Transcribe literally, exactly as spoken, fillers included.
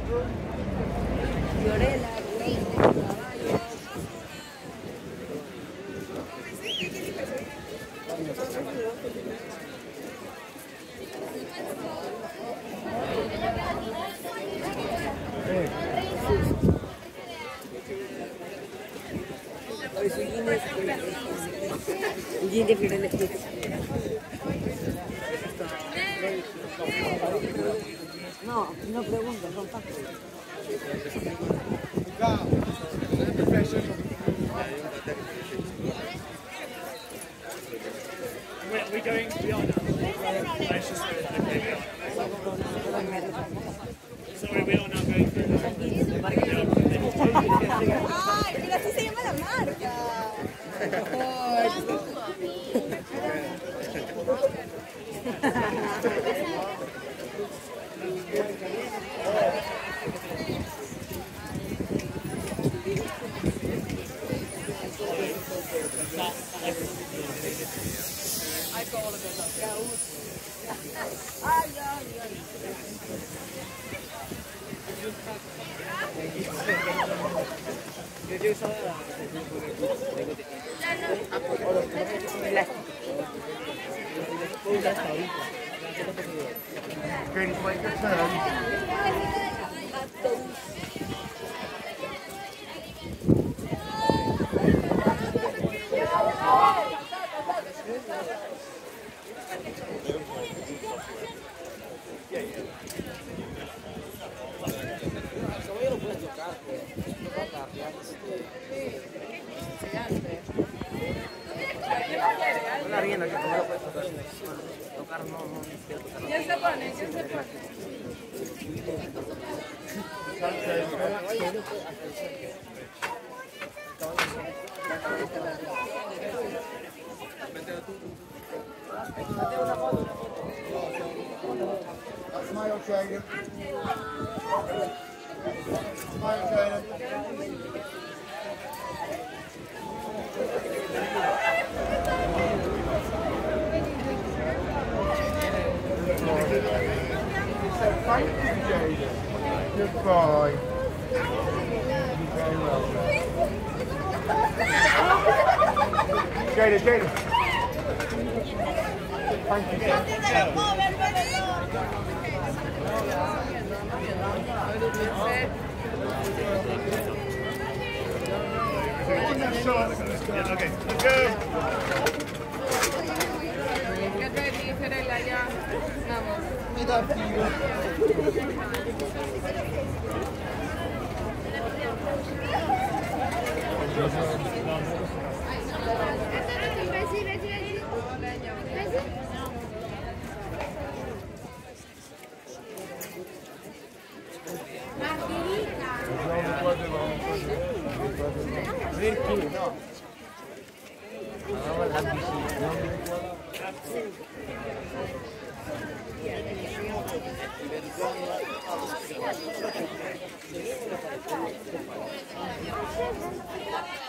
Fiorella, reina, caballo. Hoy su Guinness, el Guinness de Fiorella Street. No, no pregunto, son fáciles. Are we going beyond now? Let's just go okay, beyond. Sorry, we are now going through ¡Ay, pero así se llama la marca! I've got all of those up. Ay, ay, ay. Greatest way to turn. Una rienda que no lo puedes tocar. Tocar no, no quiero tocar. Ya se pone, ya se pone. Smile, Jaden. Smile, Jaden. Thank you, Jaden. Good boy. Very well done. Jaden, Jaden. Thank you, Jaden. Okay, let's go. Get ready, Fiorella, ya. Vamos. Perché no? Avevamo la piscina, no?